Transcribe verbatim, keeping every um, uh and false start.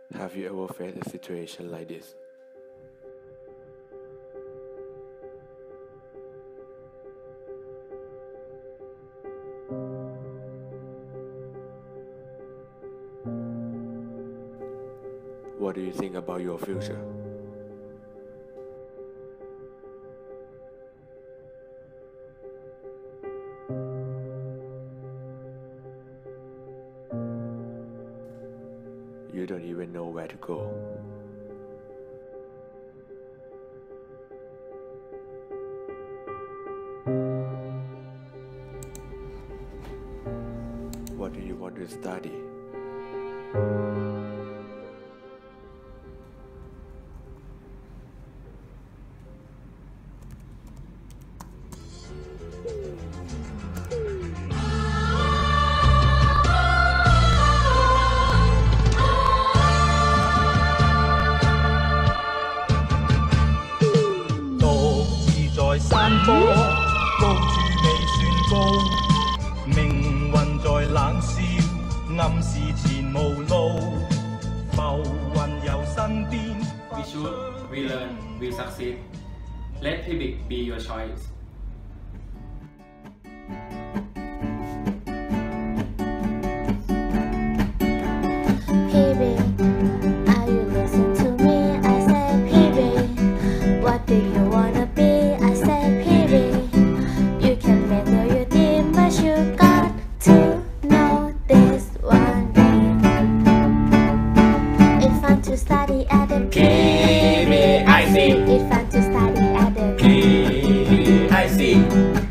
Have you ever faced a situation like this? What do you think about your future? You don't even know where to go. What do you want to study? We shoot, we learn, we succeed. Let P B I C be your choice. P B I, are you listening to me? I said P B I, what do you wanna be? I said P B I, you can make all your dream, but you got to know this one thing. It's fun to study at the P P B I C. It's fun to study at the P B I C.